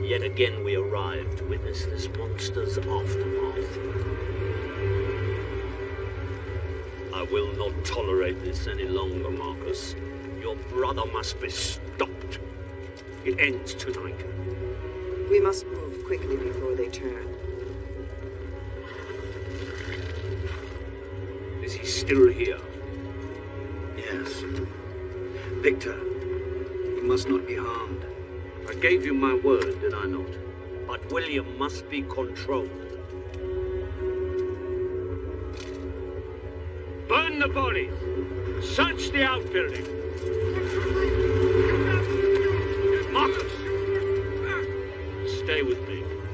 Yet again we arrive to witness this monster's aftermath. I will not tolerate this any longer, Marcus. Your brother must be stopped. It ends tonight. We must move quickly before they turn. Is he still here? Yes. Victor, he must not be harmed. I gave you my word, did I not? But William must be controlled. Burn the bodies! Search the outbuilding! Marcus! Stay with me.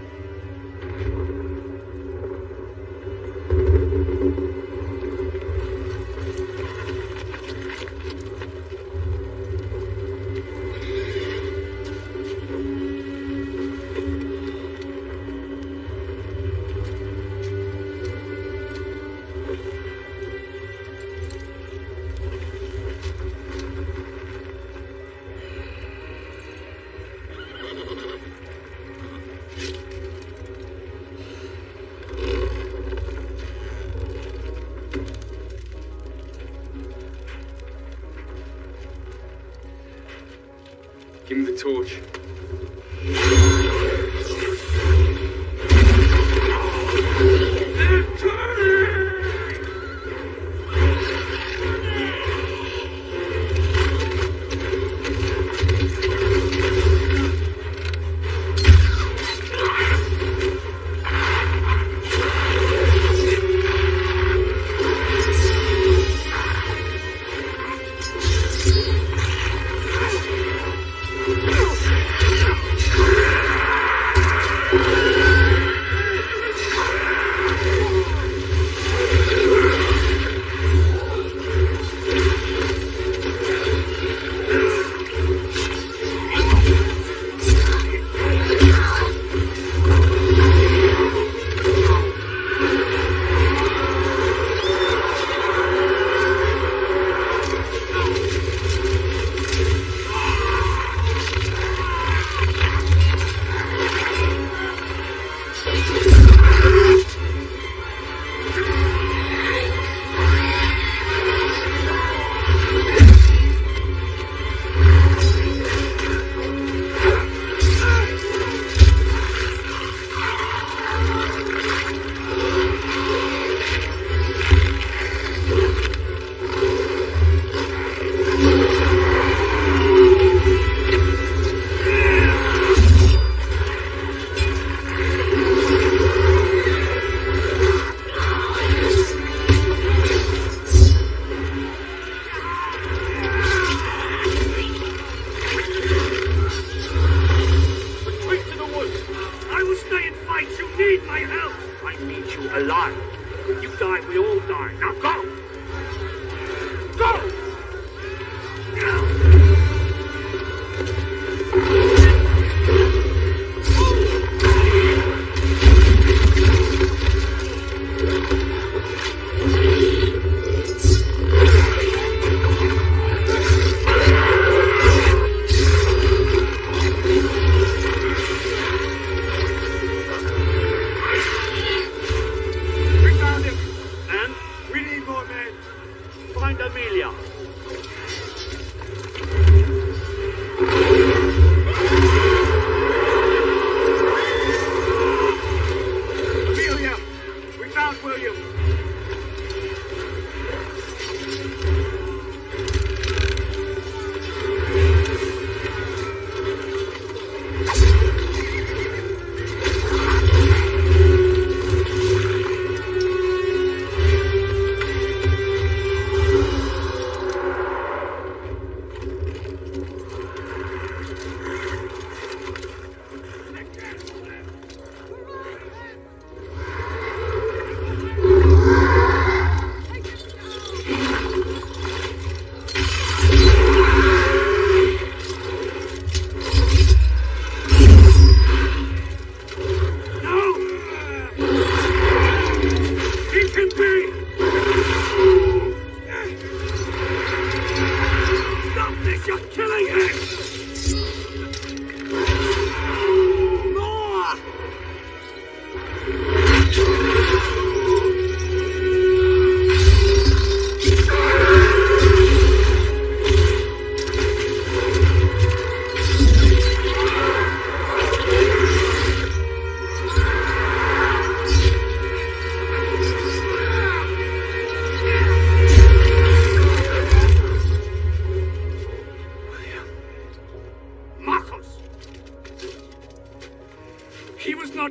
Give me the torch.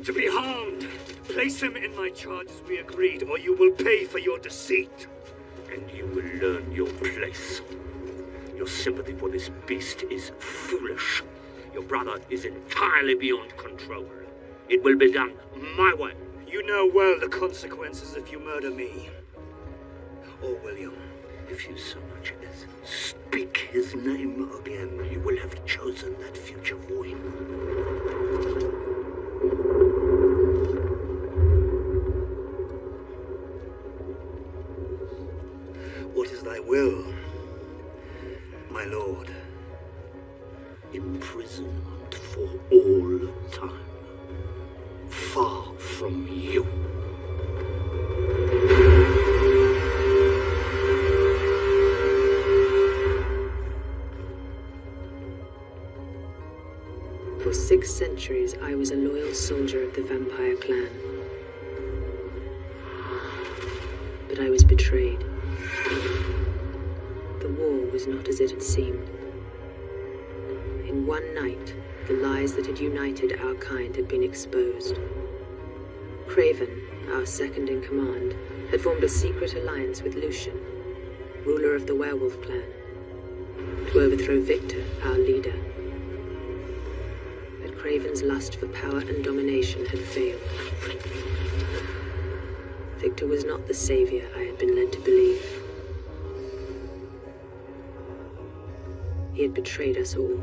to be harmed. Place him in my charge as we agreed, or you will pay for your deceit. And you will learn your place. Your sympathy for this beast is foolish. Your brother is entirely beyond control. It will be done my way. You know well the consequences if you murder me. Or William. If you so much as speak his name again, you will have chosen that future for him. What is thy will, my lord? Imprisonment for all time. Far from you. For 6 centuries, I was a loyal soldier of the vampire clan. But I was betrayed. The war was not as it had seemed. In one night, the lies that had united our kind had been exposed. Craven, our second in command, had formed a secret alliance with Lucian, ruler of the werewolf clan, to overthrow Victor, our leader. But Craven's lust for power and domination had failed. Victor was not the savior I had been led to believe. He had betrayed us all.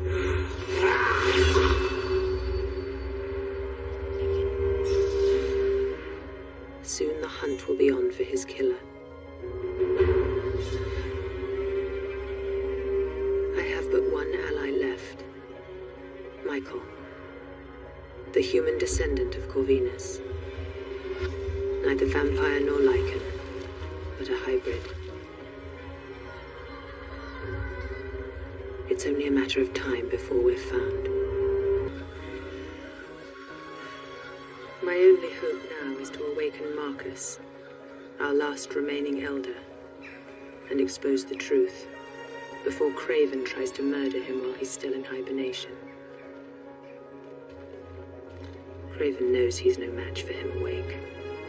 Soon the hunt will be on for his killer. I have but one ally left. Michael. The human descendant of Corvinus. Neither vampire nor lichen, but a hybrid. It's only a matter of time before we're found. My only hope now is to awaken Marcus, our last remaining elder, and expose the truth, before Craven tries to murder him while he's still in hibernation. Craven knows he's no match for him awake.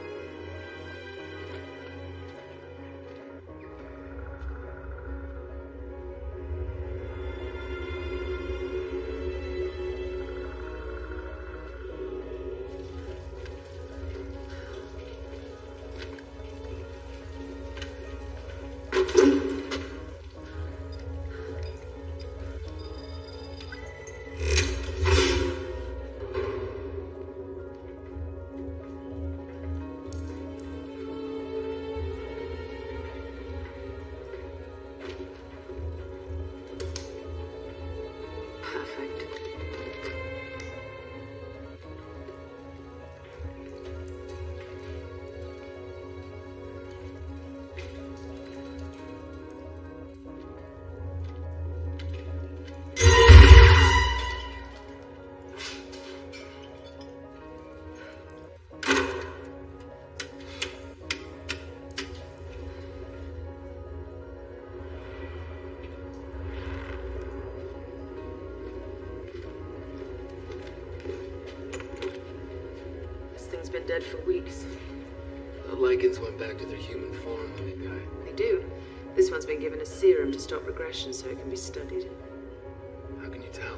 Been dead for weeks. The lichens went back to their human form when they died. They do. This one's been given a serum to stop regression so it can be studied. How can you tell?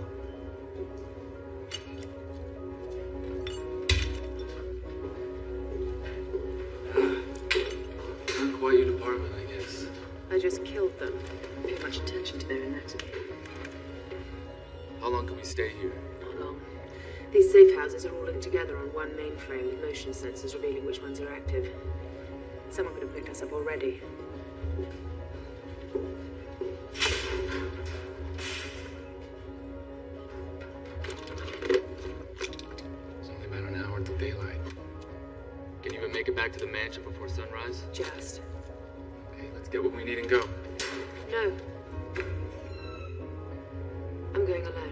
Not quite your department, I guess. I just killed them. Don't pay much attention to their anatomy. How long can we stay here? Not long. These safe houses are all linked together on one mainframe with motion sensors revealing which ones are active. Someone could have picked us up already. It's only about an hour until daylight. Can you even make it back to the mansion before sunrise? Just. Okay, let's get what we need and go. No. I'm going alone.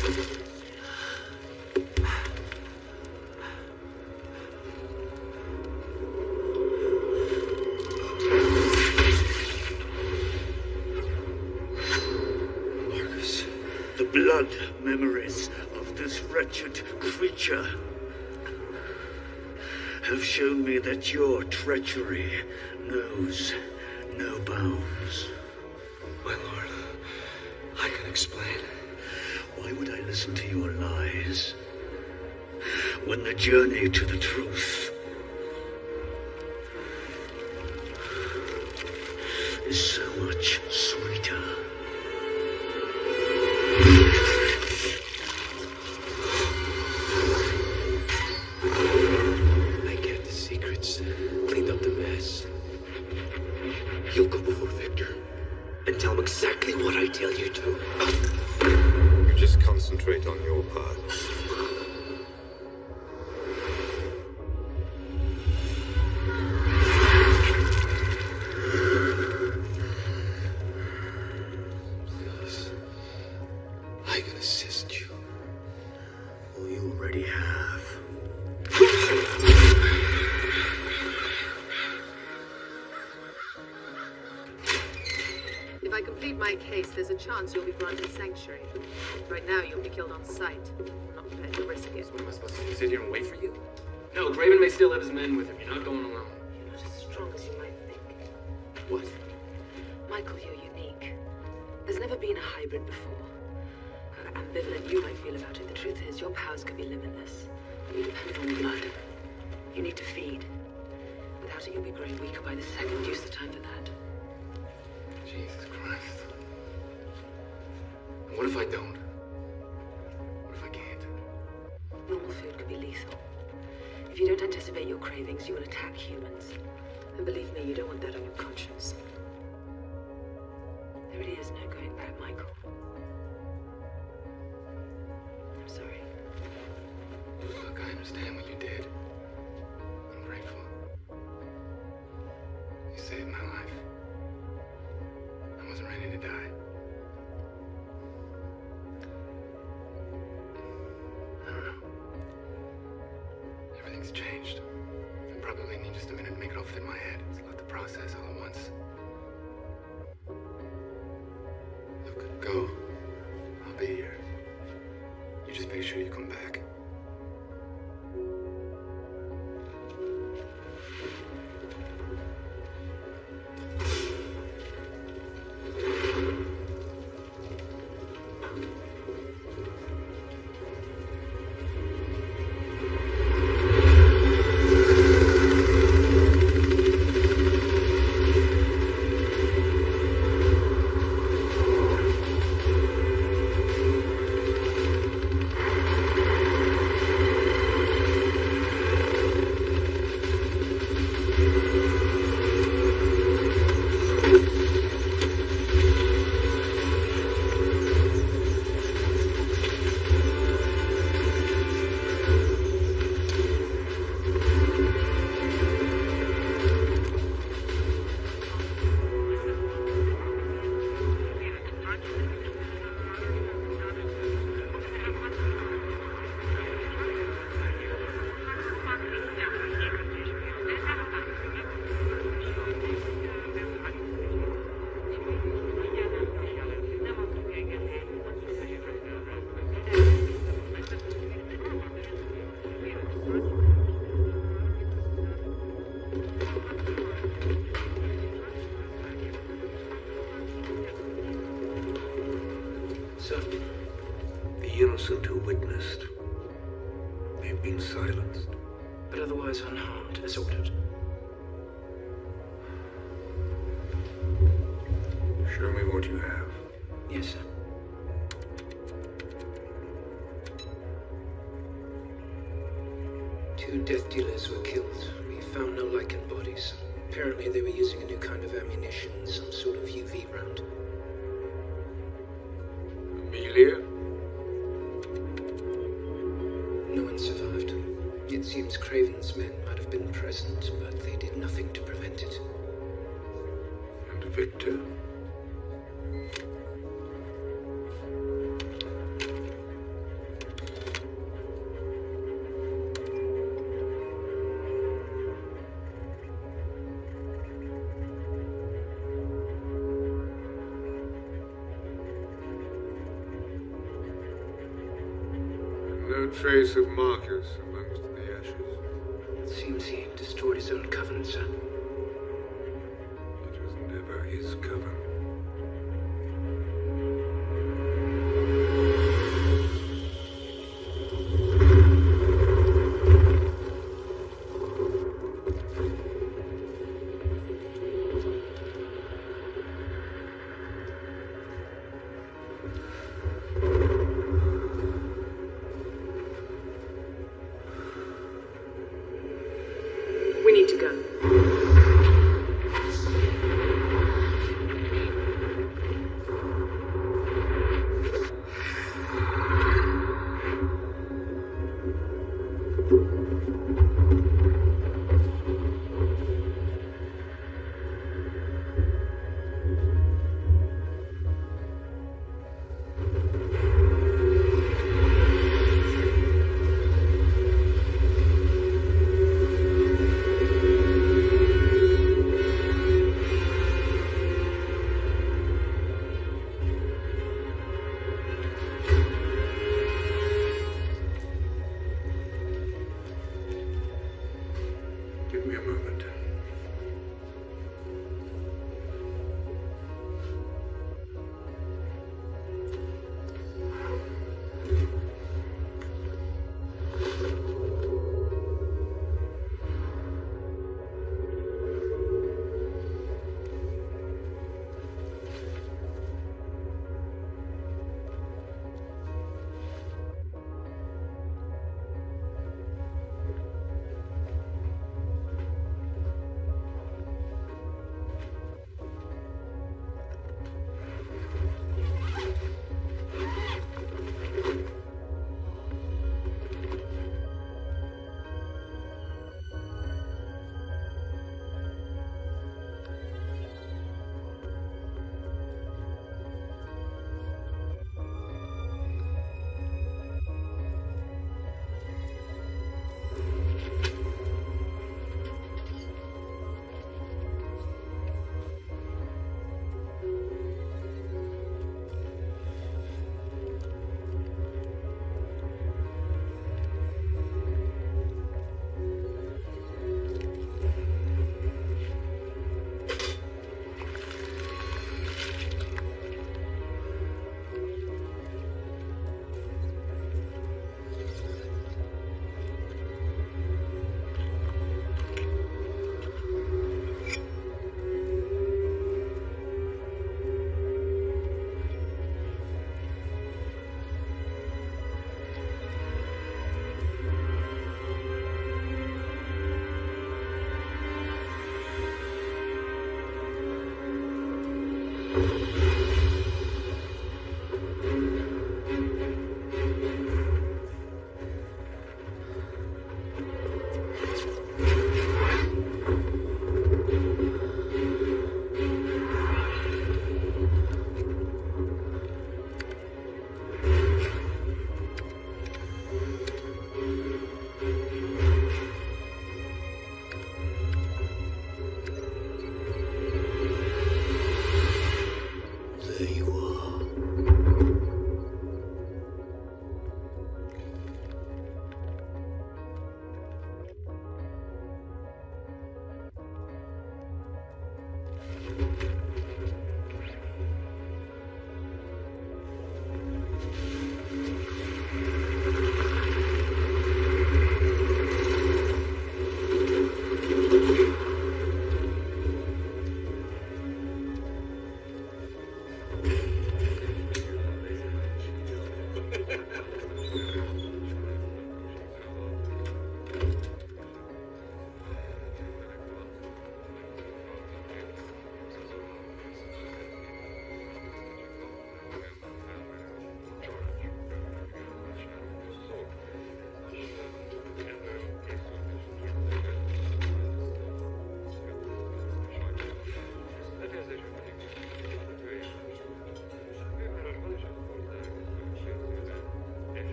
The blood memories of this wretched creature have shown me that your treachery knows no bounds. My lord, I can explain. Why would I listen to your lies when the journey to the truth is so much sweeter? I kept the secrets, cleaned up the mess. You'll go before Victor and tell him exactly what I tell you to. You just concentrate on your part. Please, I can assist you. Well, you already have. If I complete my case, there's a chance you'll be granted sanctuary. Right now, you'll be killed on sight. I'm not prepared to risk it. What am I supposed to do? Sit here and wait for you? No, Craven may still have his men with him. You're not going alone. You're not as strong as you might think. What? Michael, you're unique. There's never been a hybrid before. However ambivalent you might feel about it, the truth is your powers could be limitless. You depend on blood. You need to feed. Without it, you'll be growing weaker by the second. Use the time for that. Jesus Christ. And what if I don't? What if I can't? Normal food could be lethal. If you don't anticipate your cravings, you will attack humans. And believe me, you don't want that on your conscience. There really is no going back, Michael. I'm sorry. Look, I understand what you did. I'm grateful. You saved my life. I wasn't ready to die. I don't know. Everything's changed. I probably need just a minute to make it all fit in my head. It's a lot to process all at once. Look, go. I'll be here. You just make sure you come back. The innocent who witnessed, they've been silenced. But otherwise unharmed, as ordered. Show me what you have. Yes, sir. Two death dealers were killed. We found no Lycan bodies. Apparently they were using a new kind of ammunition, some sort of UV round. Amelia? No one survived. It seems Craven's men might have been present, but they did nothing to prevent it. And Victor? No trace of Marcus amongst the ashes. It seems he destroyed his own coven, sir. It was never his coven. We need to go. Give me a moment.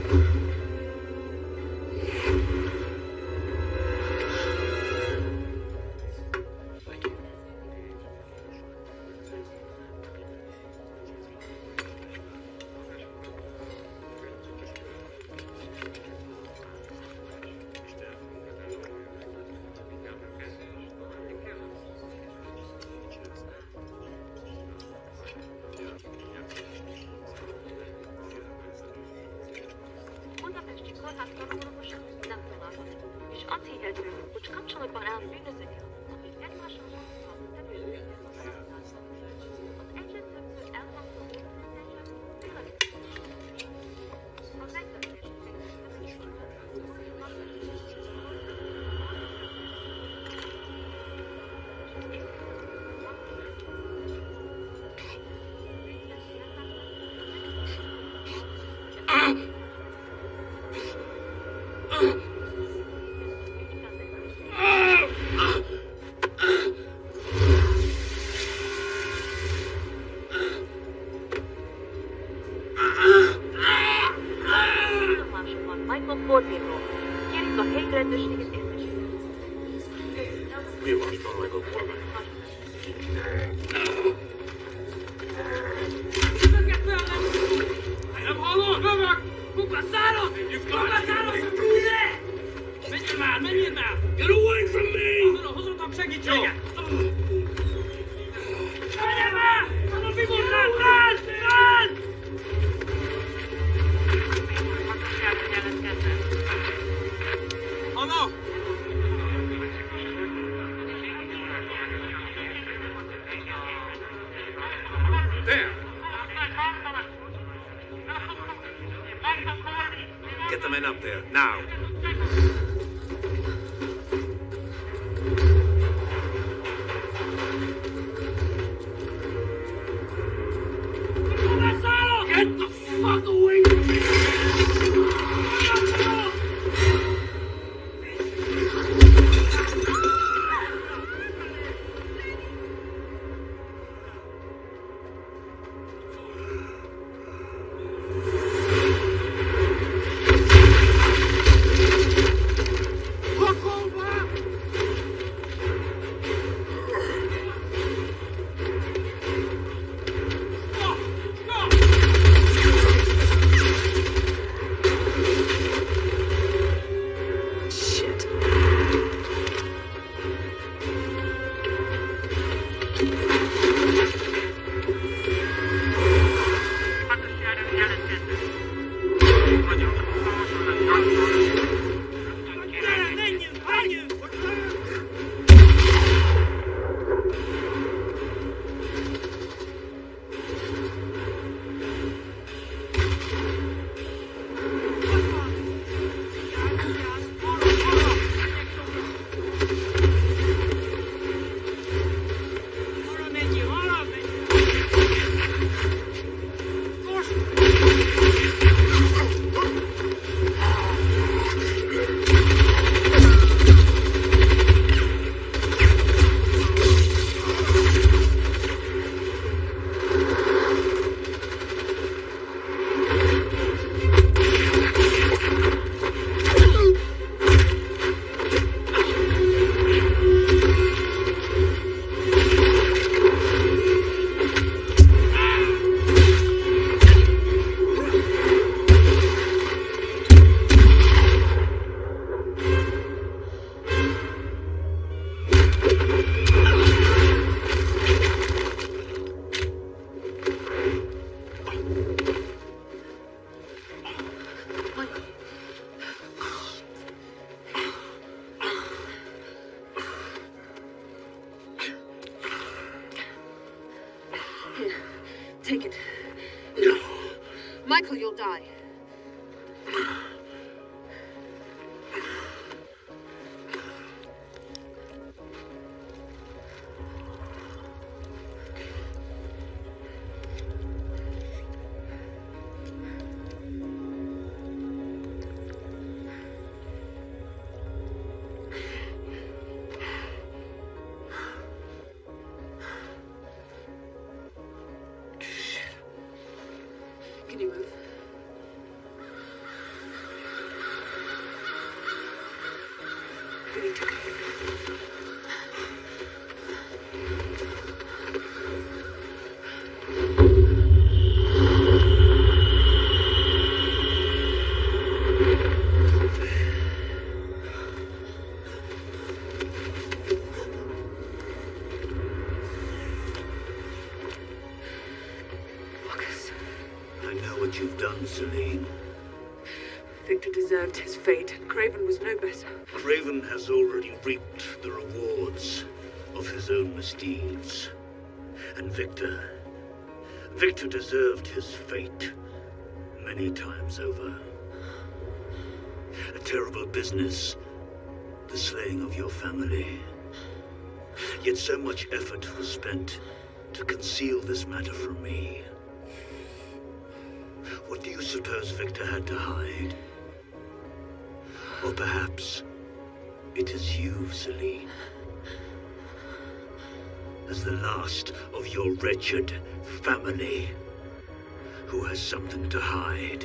Budapesti kórházban orvosan nem található, és azt hihető, hogy kapcsolatban áll bűnözőkkel, akik egymásra hasonlóan területeket használnak. Az egyre többször elhangzó értelmezések tényleg a megfelelés Michael Corbinról. Kérjük a helyi rendőrséget értesíteni. Mi van, Michael Corbin? Nem hallod? Lövök! Kukaszállod! Kukaszállod! Menjél már! Get away from me! Hozzatok segítséget! Menjél már! Mondom, mi volt rád? Rád! Anna! There! Get the men up there, now! Get the fuck away from me! Take it. No. Michael, you'll die. Can you move? I know what you've done, Celine. Victor deserved his fate, and Craven was no better. Craven has already reaped the rewards of his own misdeeds. And Victor deserved his fate many times over. A terrible business, the slaying of your family. Yet so much effort was spent to conceal this matter from me. What do you suppose Victor had to hide? Or perhaps it is you, Celine. As the last of your wretched family who has something to hide.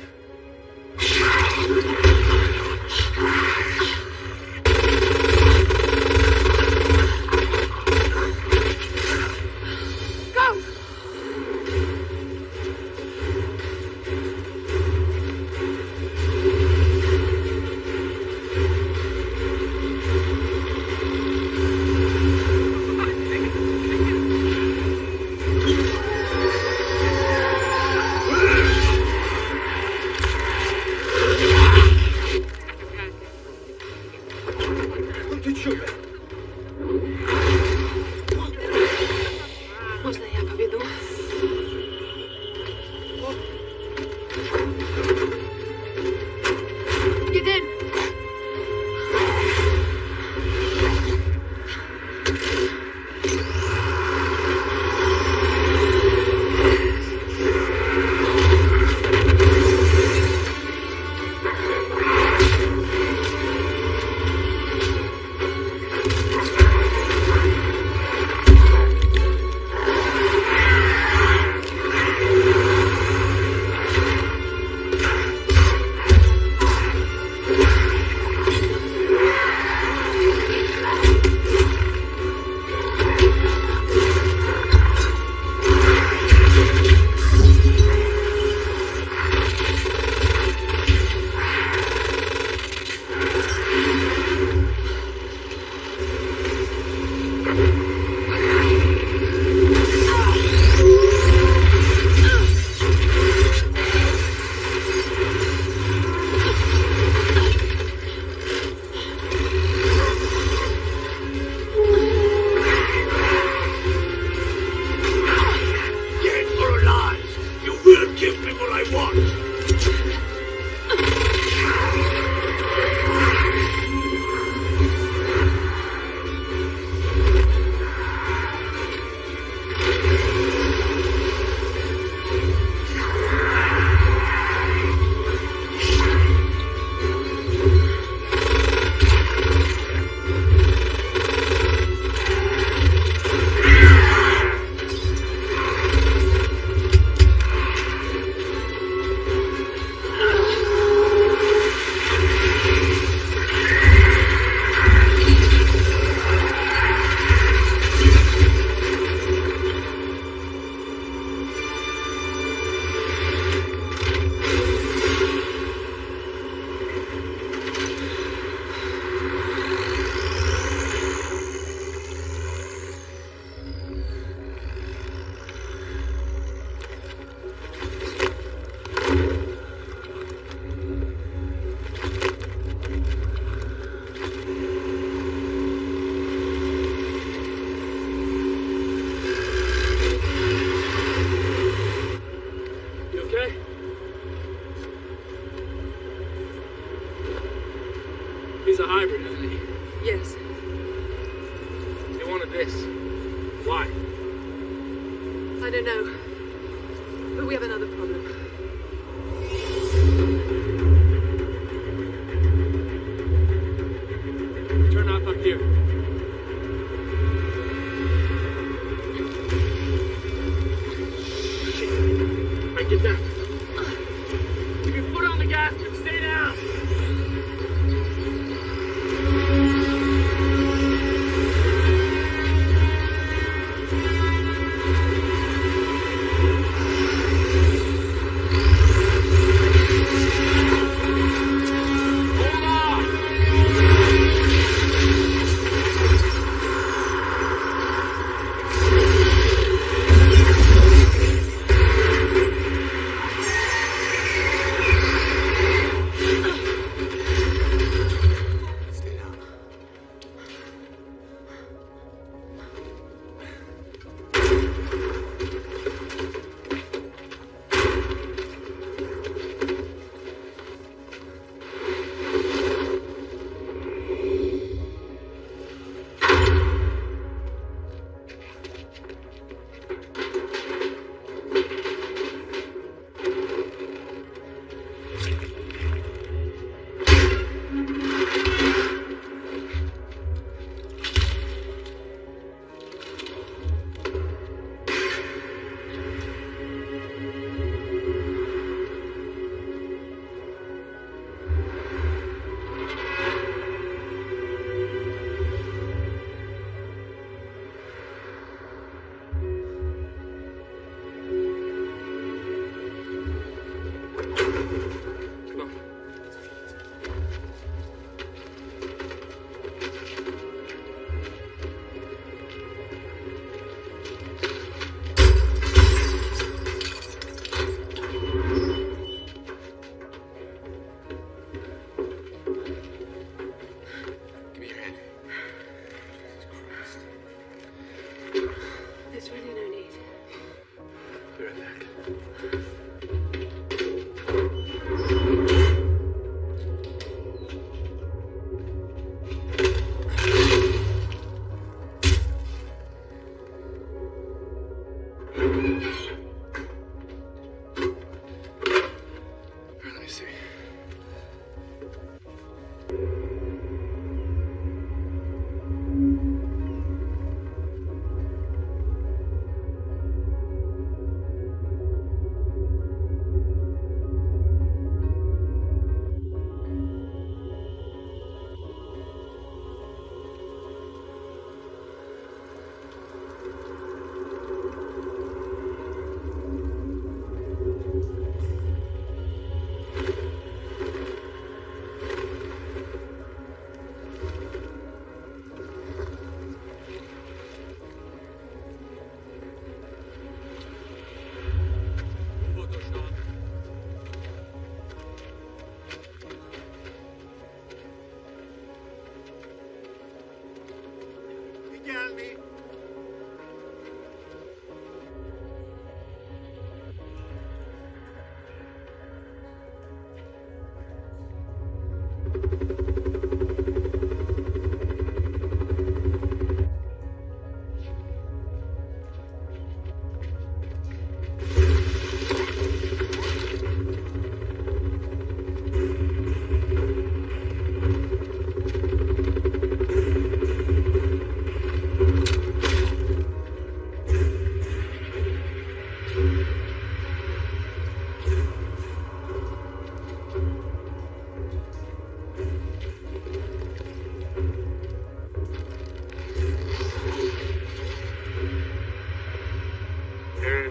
He's a hybrid, isn't he? Yes. He wanted this. Why? I don't know. But we have another problem. Turn off up here. Shit. Right, get down. Keep your foot on the gas and stay down.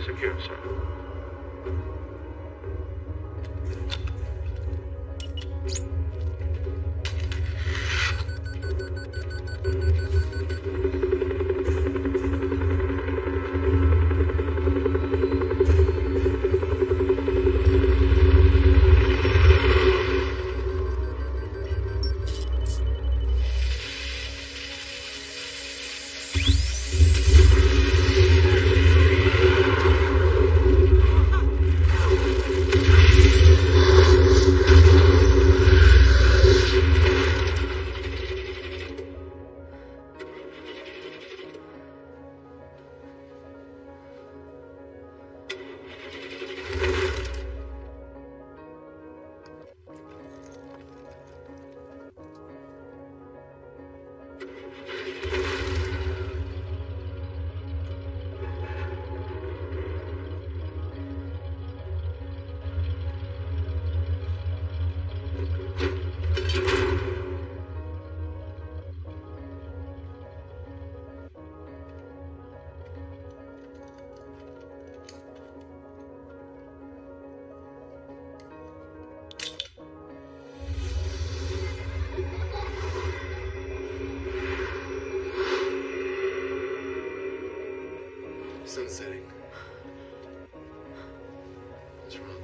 secure, sir. Sun's setting. What's wrong?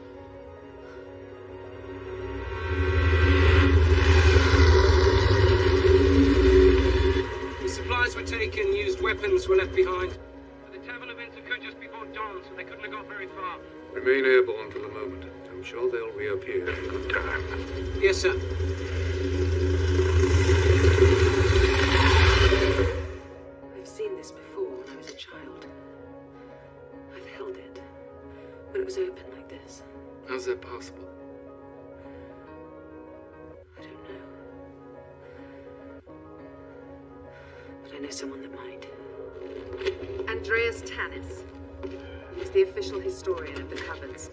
The supplies were taken, used weapons were left behind. But the tavern events occurred just before dawn, so they couldn't have got very far. Remain airborne for the moment. I'm sure they'll reappear in good time. Yes, sir. I've seen this before when I was a child. I've held it, but it was open like this. How's that possible? I don't know. But I know someone that might. Andreas Tanis. He's the official historian of the Covens.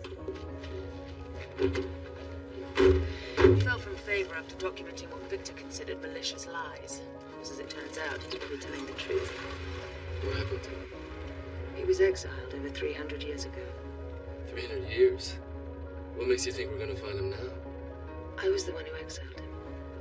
He fell from favor after documenting what Victor considered malicious lies. Because as it turns out, he's probably telling the truth. What happened to him? He was exiled over 300 years ago. 300 years? What makes you think we're gonna find him now? I was the one who exiled him.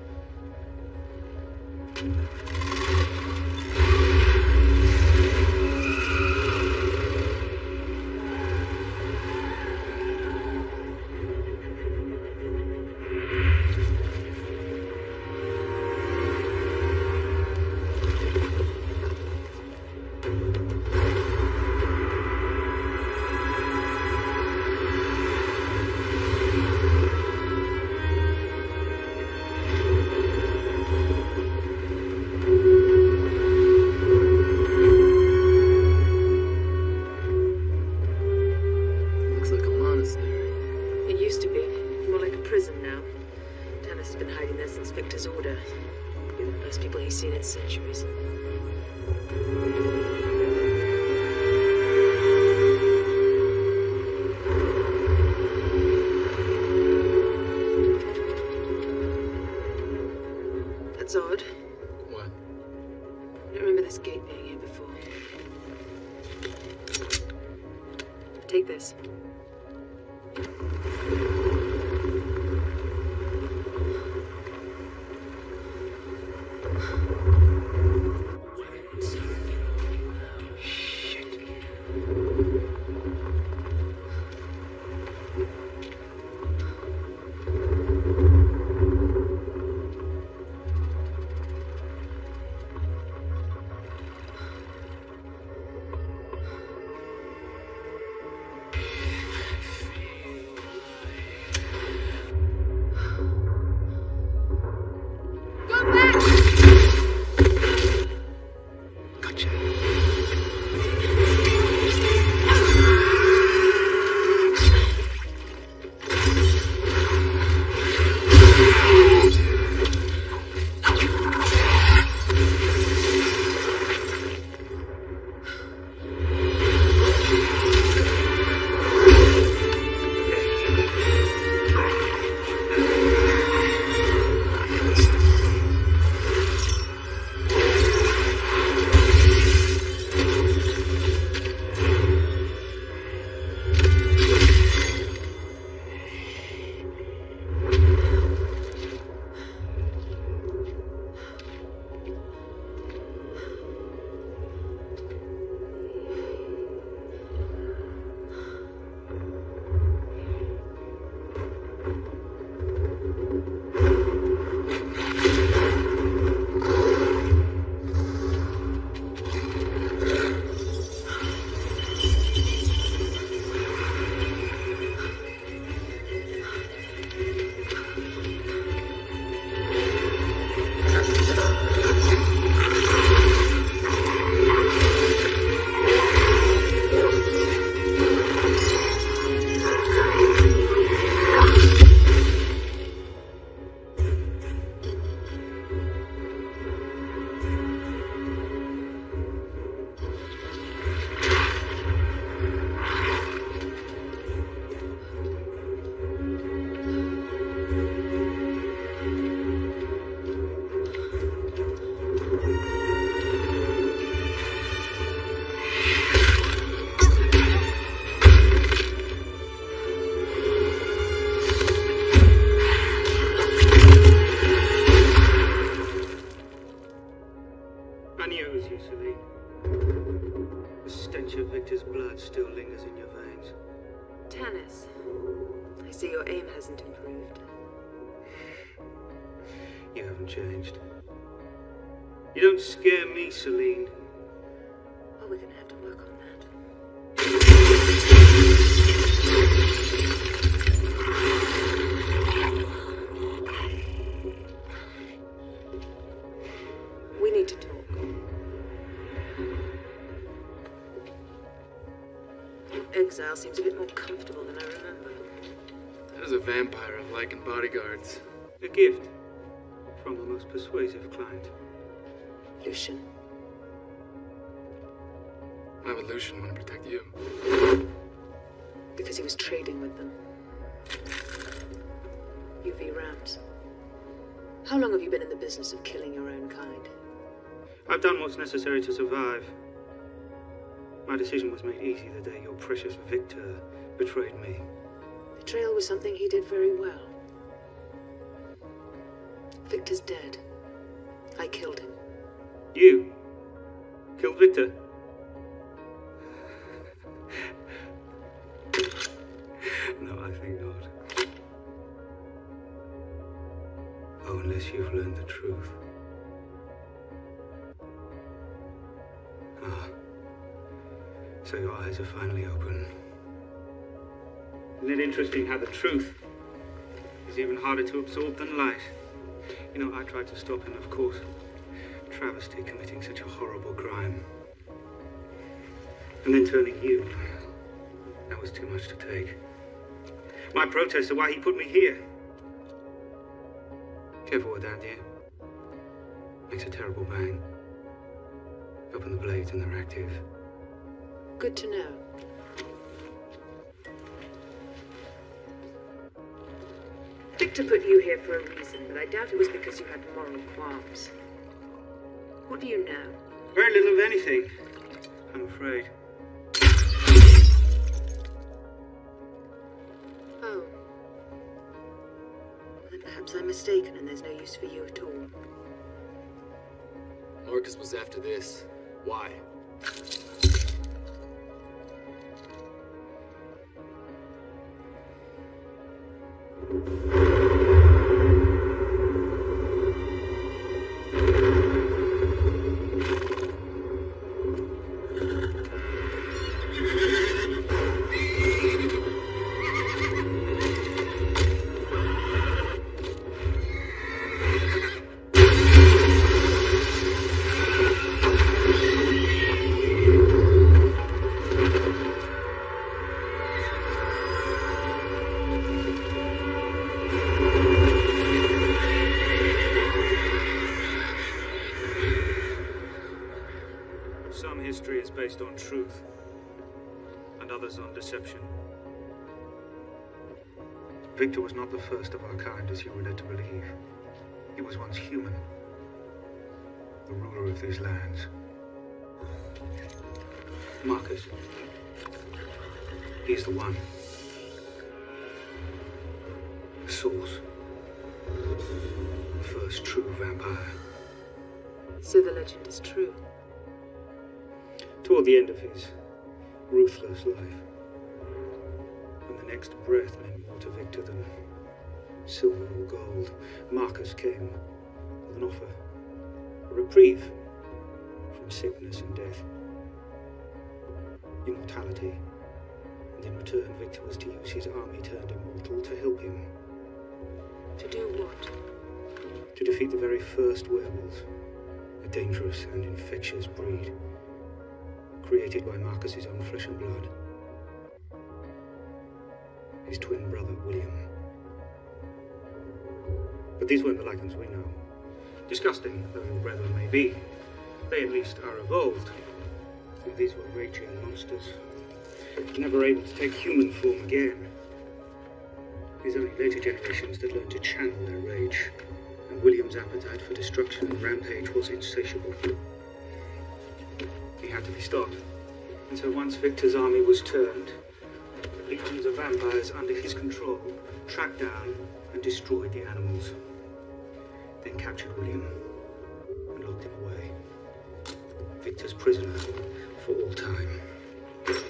Centuries. That's odd. What? I don't remember this gate being here before. Take this. Victor's blood still lingers in your veins. Tannis, I see your aim hasn't improved. You haven't changed. You don't scare me, Celine. Oh, we're gonna have to work on that. We need to talk. Your exile seems a bit more comfortable than I remember. That is a vampire of Lycan bodyguards. A gift from the most persuasive client. Lucian. Why would Lucian want to protect you? Because he was trading with them. UV Rams. How long have you been in the business of killing your own kind? I've done what's necessary to survive. My decision was made easy the day your precious Victor betrayed me. Betrayal was something he did very well. Victor's dead. I killed him. You? Killed Victor? No, I think not. Oh, unless you've learned the truth. Ah. So your eyes are finally open. Isn't it interesting how the truth is even harder to absorb than light? You know, I tried to stop him, of course. Travesty committing such a horrible crime. And then turning you. That was too much to take. My protests are why he put me here. Careful with that, dear. Makes a terrible bang. Open the blades and they're active. Good to know. Victor put you here for a reason, but I doubt it was because you had moral qualms. What do you know? Very little of anything, I'm afraid. Oh. Well, then perhaps I'm mistaken and there's no use for you at all. Marcus was after this. Why? Some history is based on truth, and others on deception. Victor was not the first of our kind, as you were led to believe. He was once human, the ruler of these lands. Marcus. He's the one. The source. The first true vampire. So the legend is true. Toward the end of his ruthless life, when the next breath meant more to Victor than silver or gold, Marcus came with an offer, a reprieve from sickness and death, immortality, and in return Victor was to use his army turned immortal to help him. To do what? To defeat the very first werewolves, a dangerous and infectious breed, created by Marcus's own flesh and blood. His twin brother, William. But these weren't the Lycans we know. Disgusting though your brethren may be, they at least are evolved. These were raging monsters, never able to take human form again. These only later generations that learned to channel their rage, and William's appetite for destruction and rampage was insatiable. He had to be stopped. And so once Victor's army was turned, the legions of vampires under his control tracked down and destroyed the animals. Then captured William and locked him away. Victor's prisoner for all time.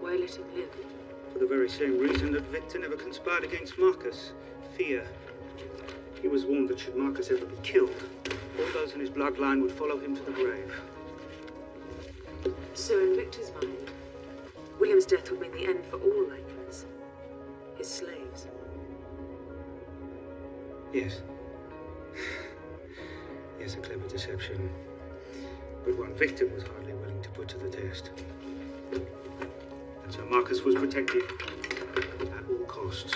Why let him live? For the very same reason that Victor never conspired against Marcus. Fear. He was warned that should Marcus ever be killed, all those in his bloodline would follow him to the grave. So in Victor's mind, William's death would mean the end for all Lycans. His slaves. Yes. Yes, a clever deception. But one Victor was hardly willing to put to the test. And so Marcus was protected at all costs.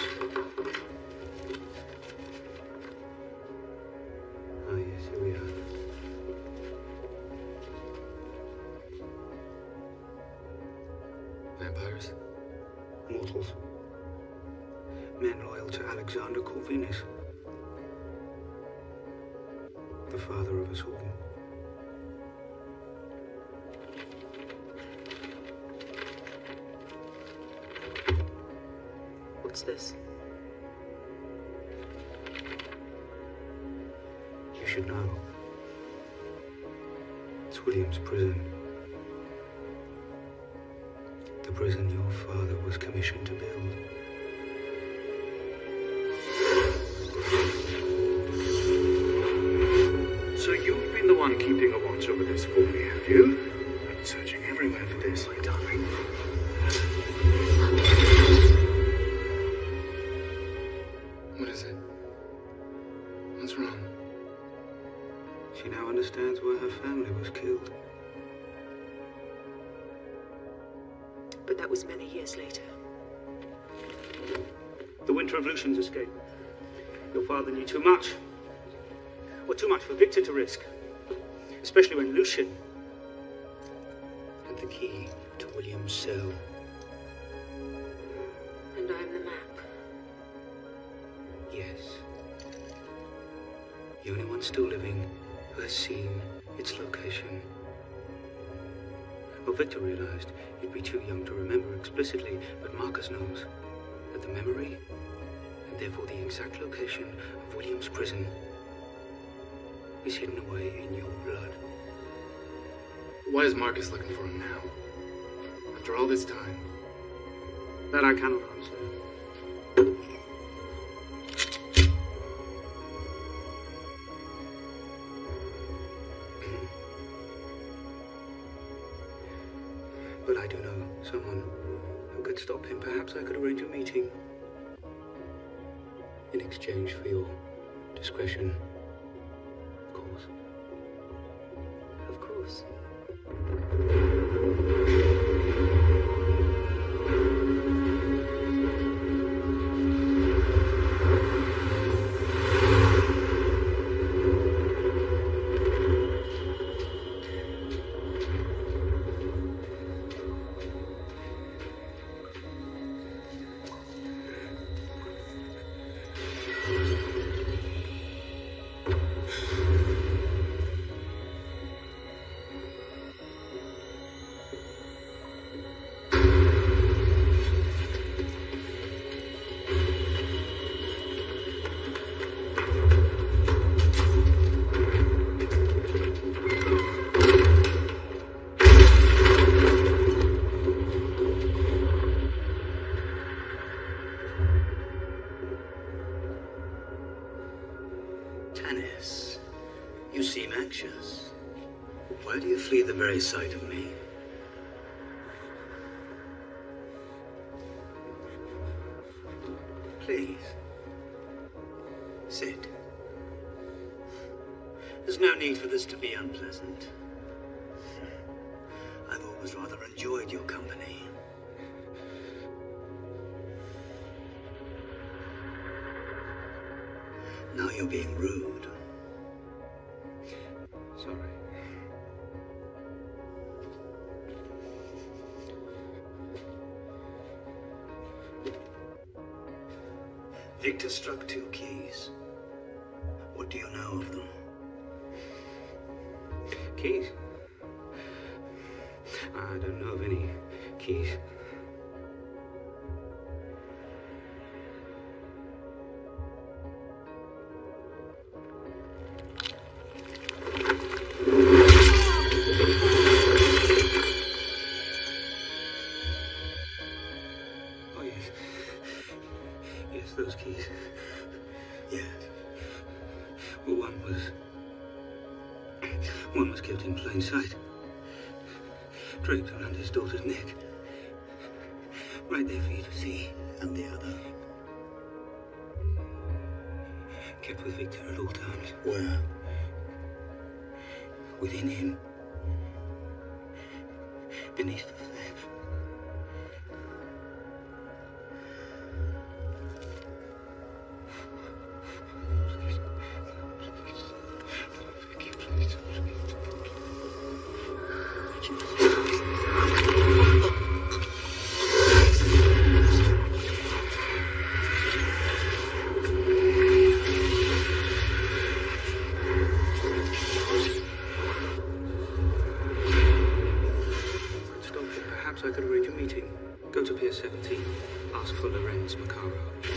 Ah, yes, here we are. Vampires? Mortals. Men loyal to Alexander Corvinus. The father of us all. What's this? You should know. It's William's prison. The prison your father was commissioned to build. So you've been the one keeping a watch over this for me, have you? I've been searching everywhere for this, my darling. What is it? What's wrong? She now understands why her family was killed. But that was many years later. The Winter of Lucian's escape. Your father knew too much. Or too much for Victor to risk. Especially when Lucian had the key to William's cell. And I'm the map. Yes. The only one still living who has seen its location. Well, Victor realized he'd be too young to remember explicitly, but Marcus knows that the memory, and therefore the exact location of William's prison, is hidden away in your blood. Why is Marcus looking for him now? After all this time? That I cannot answer. But I do know someone who could stop him. Perhaps I could arrange a meeting in exchange for your discretion. Of course. Tanis, you seem anxious. Why do you flee the very sight of me? Please. Sit. There's no need for this to be unpleasant. I've always rather enjoyed your company. Now you're being rude. Sorry. Victor struck 2 keys. What do you know of them? Keys? I don't know of any keys. Yes. Well, one was kept in plain sight, draped around his daughter's neck, right there for you to see. And the other? Kept with Victor at all times. Where? Within him. Beneath the flesh. Perhaps I could arrange a meeting. Go to Pier 17. Ask for Lorenz Maccaro.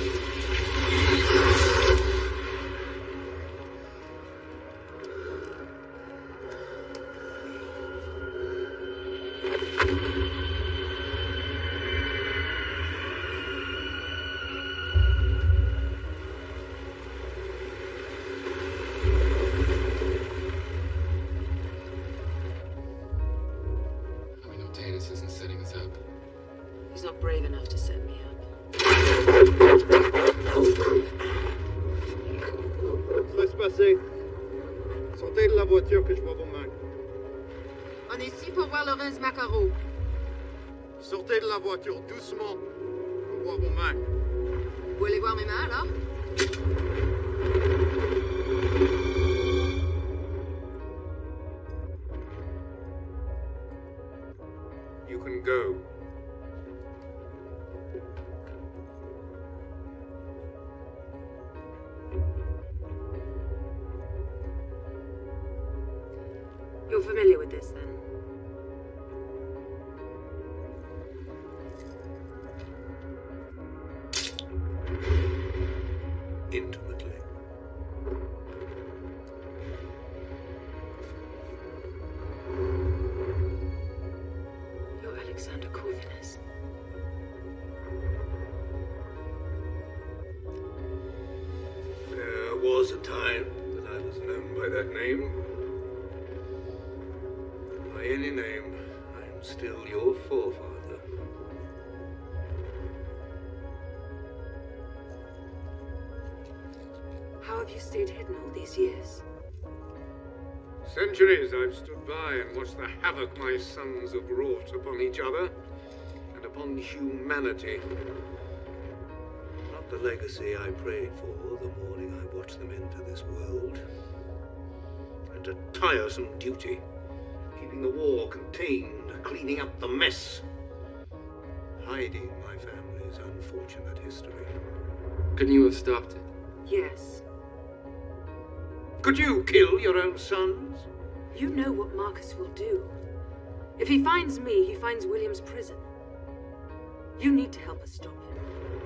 Isn't setting us up. He's not brave enough to set me up. Laisse passer. Sortez de la voiture que je vois vos mains. On est ici pour voir Lorenz Maccaro. Sortez de la voiture doucement. On voit vos mains. Vous voulez voir mes mains, alors? You can go. You're familiar with this, then? Intimately. You're Alexander Corvinus. There was a time that I was known by that name. By any name, I am still your forefather. How have you stayed hidden all these years? Centuries I've stood by and watched the havoc my sons have wrought upon each other and upon humanity. Not the legacy I prayed for the morning I watched them enter this world. And a tiresome duty, keeping the war contained, cleaning up the mess, hiding my family's unfortunate history. Couldn't you have stopped it? Yes. Could you kill your own sons? You know what Marcus will do. If he finds me, he finds William's prison. You need to help us stop him.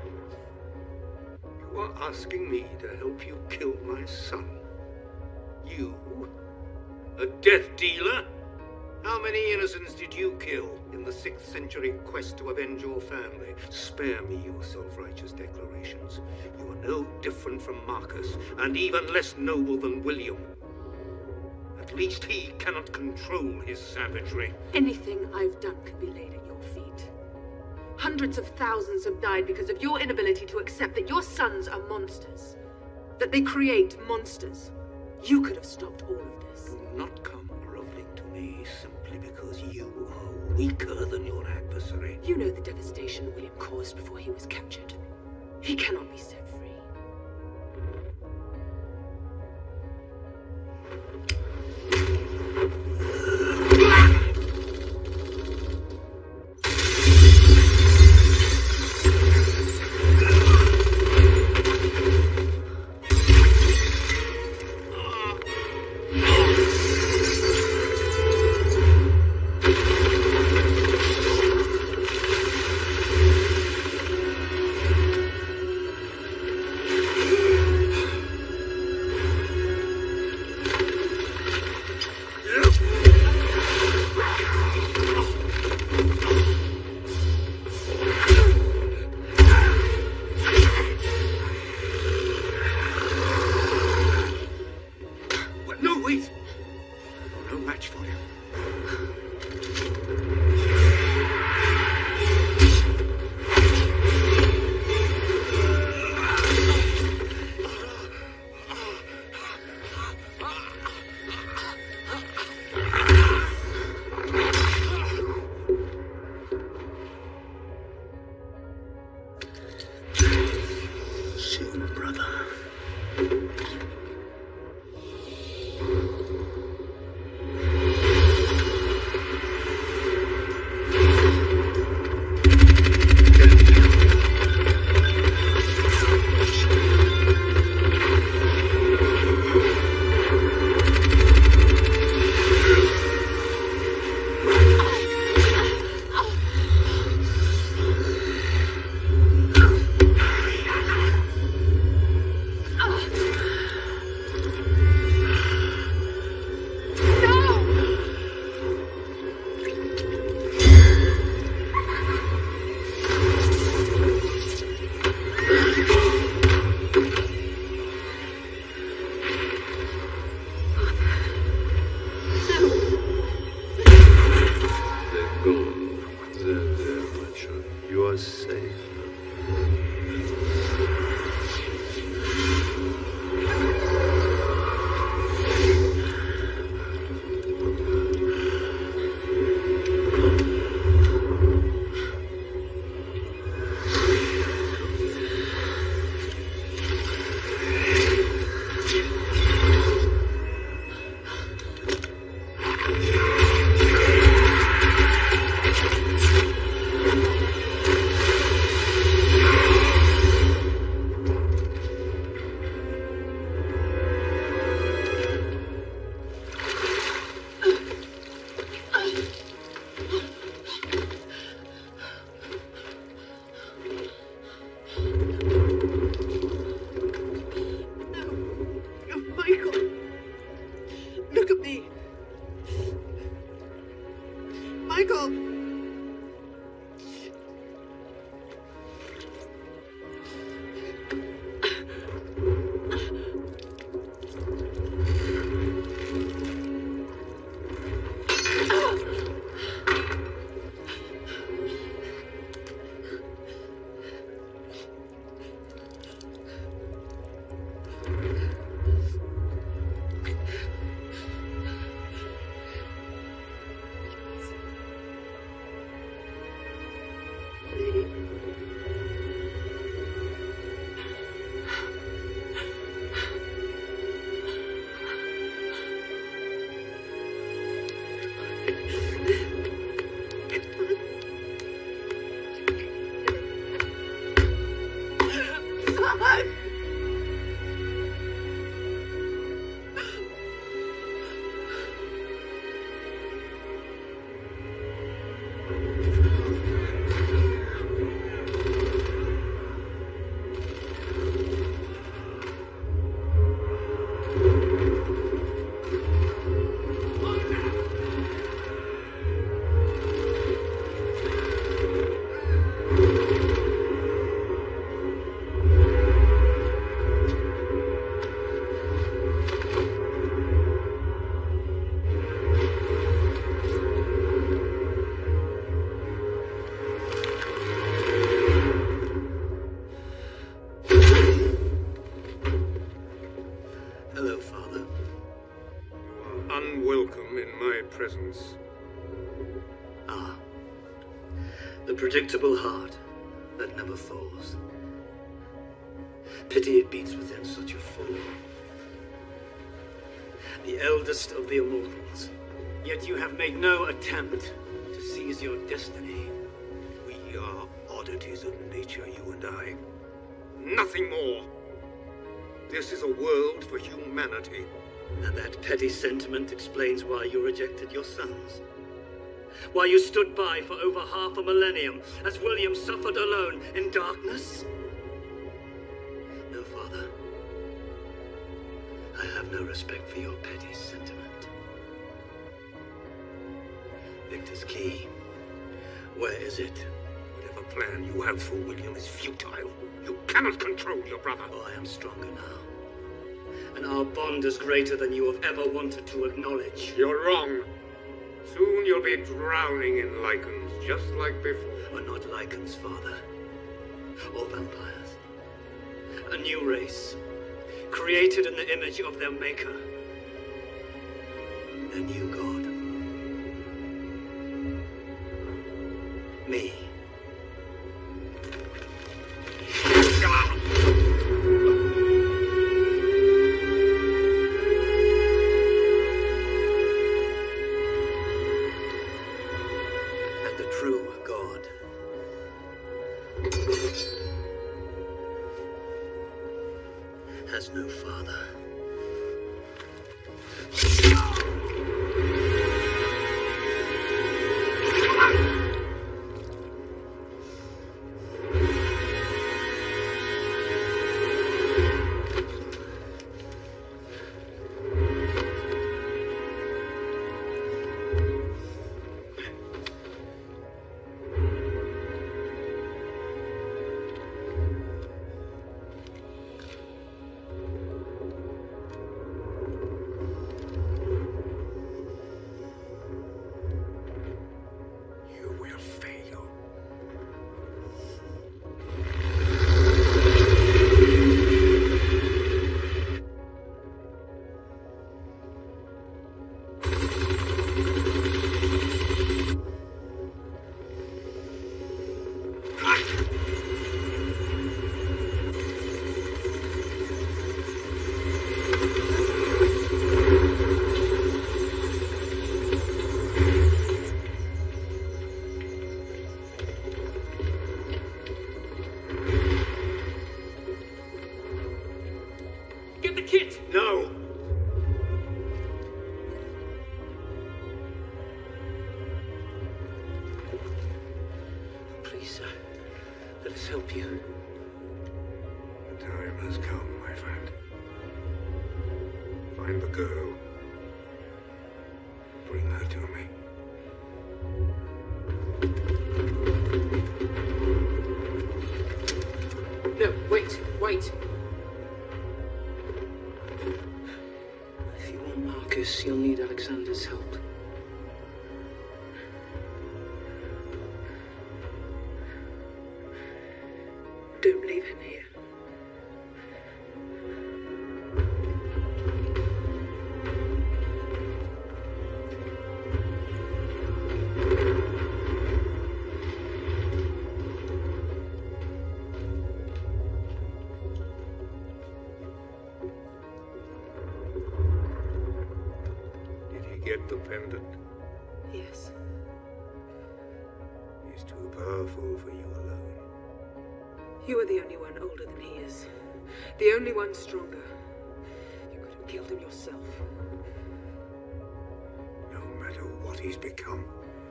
You are asking me to help you kill my son? You? A death dealer? How many innocents did you kill in the 6th century quest to avenge your family? Spare me your self-righteous declarations. You are no different from Marcus, and even less noble than William. At least he cannot control his savagery. Anything I've done can be laid at your feet. Hundreds of thousands have died because of your inability to accept that your sons are monsters. That they create monsters. You could have stopped all of this. Do not come groveling to me simply because you are weaker than your adversary. You know the devastation William caused before he was captured. He cannot be set free. Michael! Look at me! Michael! Ah, the predictable heart that never thaws. Pity it beats within such a fool. The eldest of the immortals, yet you have made no attempt to seize your destiny. We are oddities of nature, you and I. Nothing more. This is a world for humanity. And that petty sentiment explains why you rejected your sons. Why you stood by for over half a millennium as William suffered alone in darkness? No, Father. I have no respect for your petty sentiment. Victor's key. Where is it? Whatever plan you have for William is futile. You cannot control your brother. Oh, I am stronger now. And our bond is greater than you have ever wanted to acknowledge. You're wrong. Soon you'll be drowning in Lycans, just like before. Or not Lycans, Father. Or vampires. A new race, created in the image of their maker. A new god. Me. Has no father. Help you. The time has come, my friend. Find the girl. Bring her to me. No, wait. If you want Marcus, you'll need Alexander's help. Don't leave him here. Did he get the pendant? Yes. He's too powerful for you alone. You are the only one older than he is. The only one stronger. You could have killed him yourself. No matter what he's become,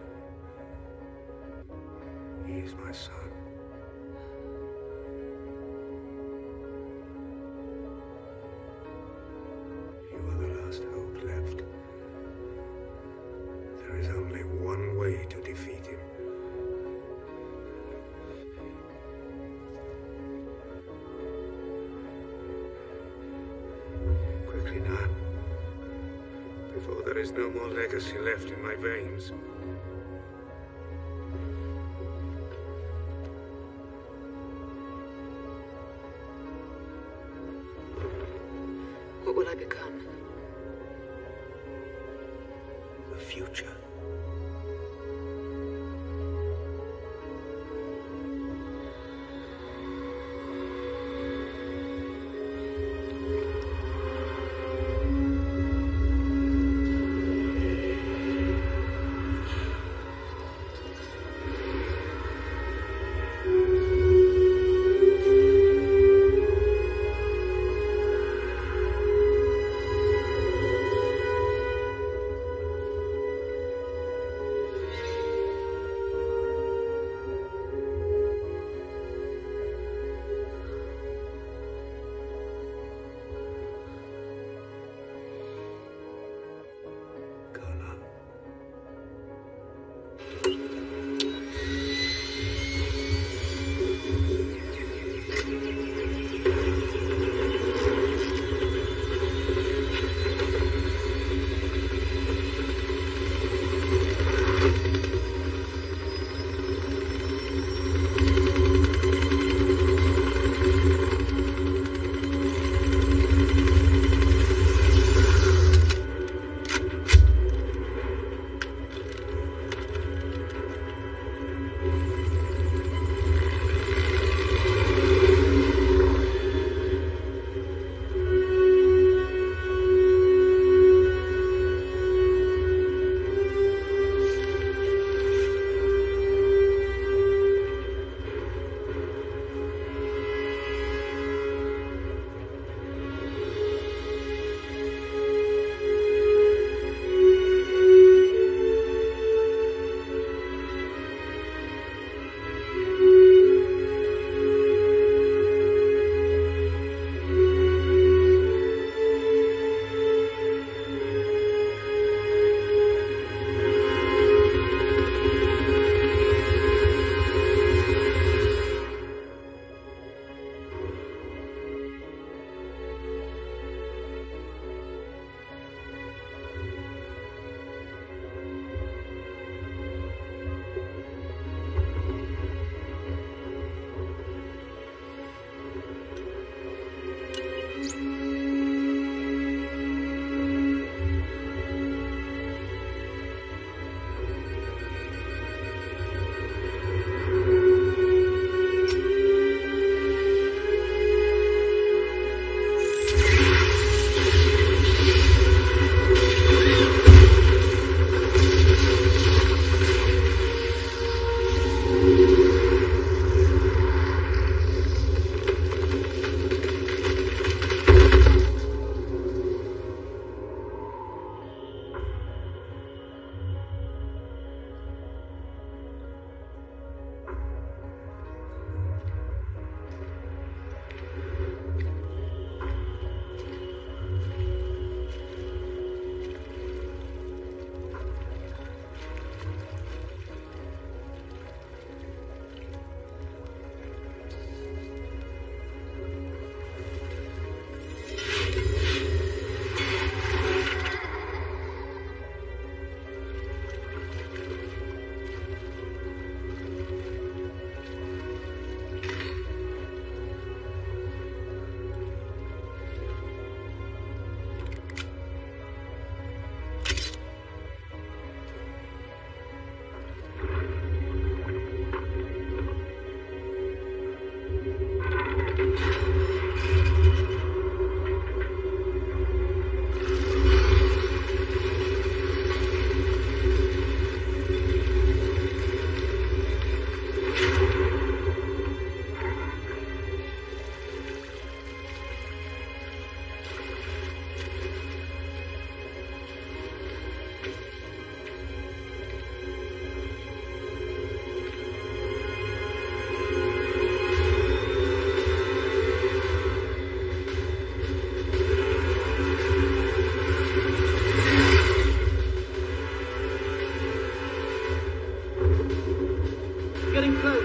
he is my son. You are the last hope left. There is only one way to defeat him. Quickly now, before there is no more legacy left in my veins. What will I become? The future. getting close.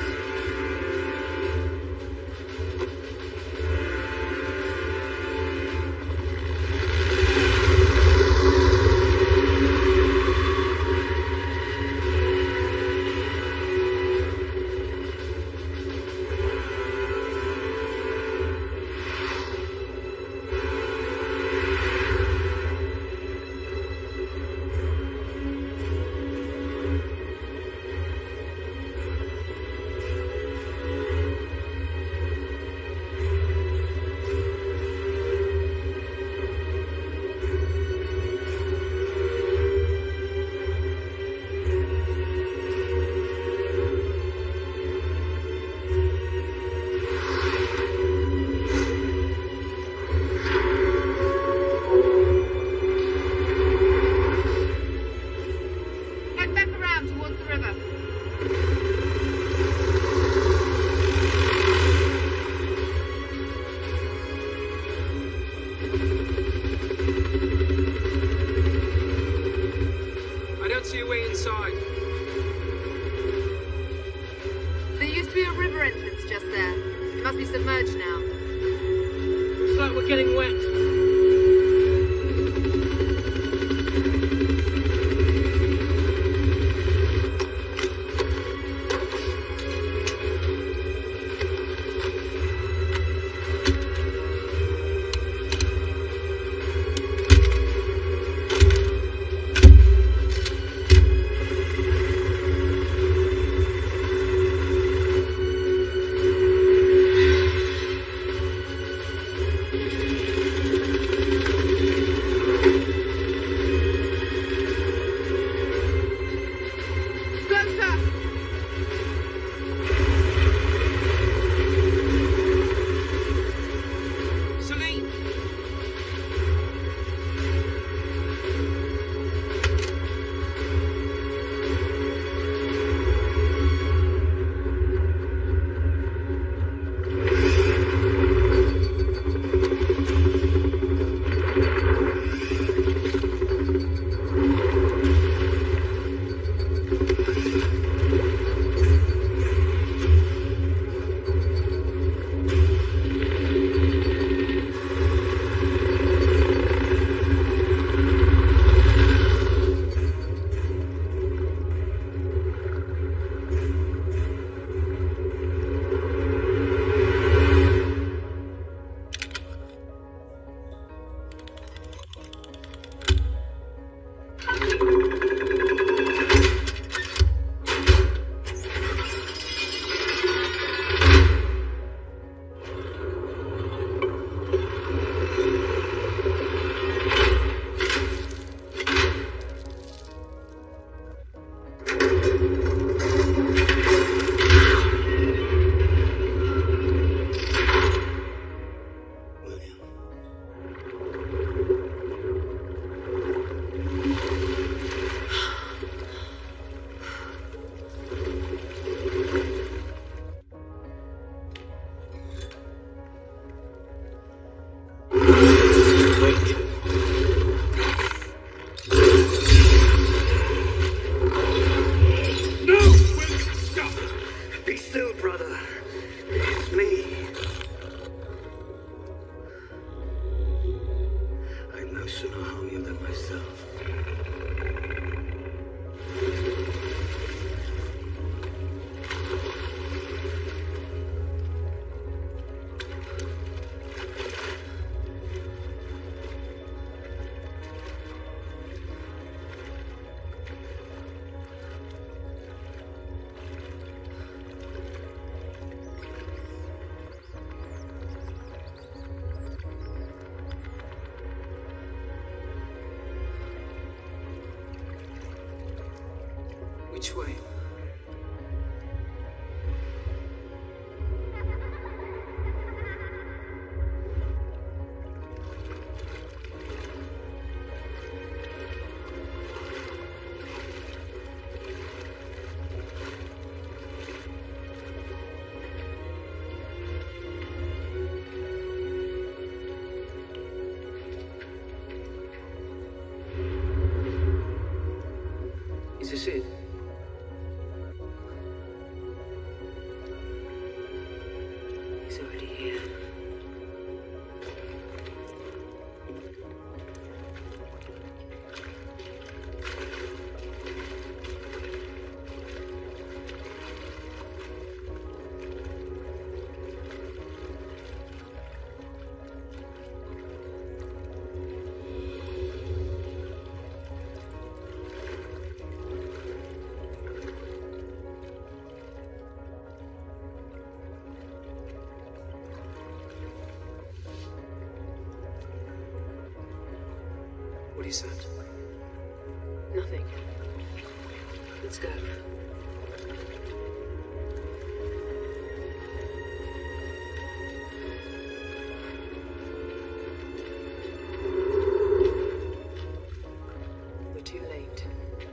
Which way? Is this it? what he said? Nothing. Let's go. We're too late.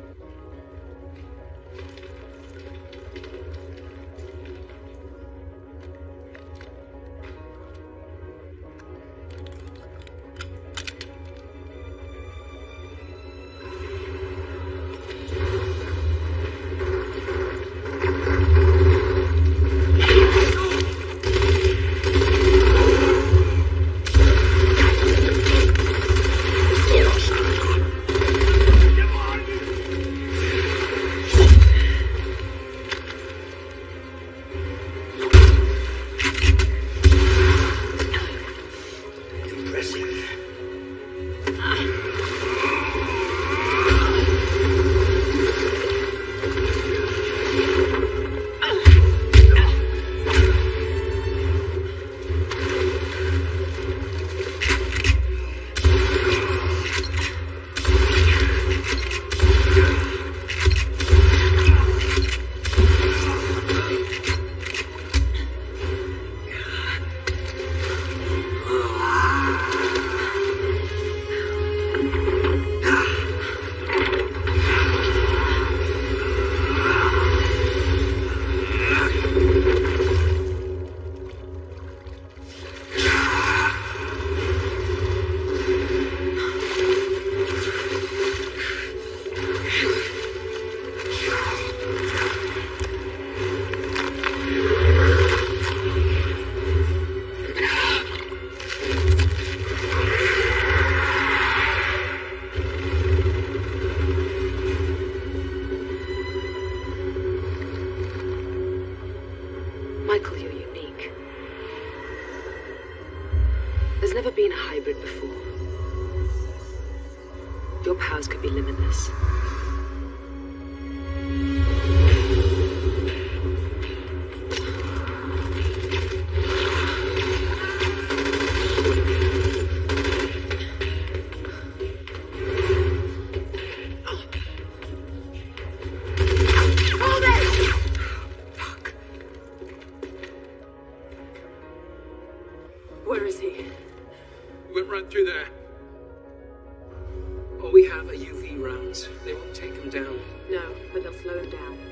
Michael, you're unique. There's never been a hybrid before. Your powers could be limitless. Where is he? We went right through there. All we have are UV rounds. They won't take him down. No, but they'll slow him down.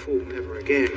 form ever again.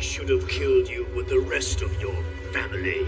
We should have killed you with the rest of your family.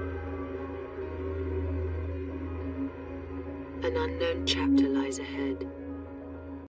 An unknown chapter lies ahead.